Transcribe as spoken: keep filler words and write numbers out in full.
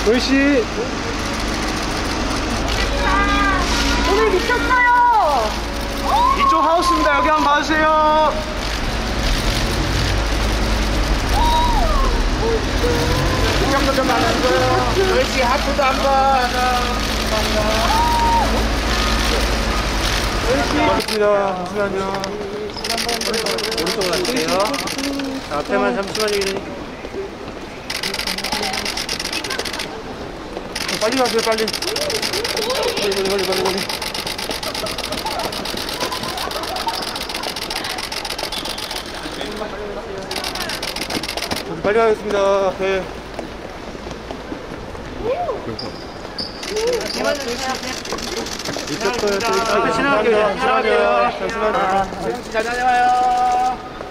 도희씨. 오늘 미쳤어요. 이쪽 하우스입니다. 여기 한번 봐주세요. 구경도 좀 안 했어요. 도희씨 하트도 한 번. 고맙습니다. 잠시만요. 오른쪽으로 갈게요. 자, 앞에만 잠시만요. 빨리 가세요, 빨리. 빨리, 빨리, 빨리, 빨리, 빨리. 빨리 가겠습니다. 네. 이쪽도 지나갈게요. 지나갈게요. 잠시만요. 잘 다녀와요.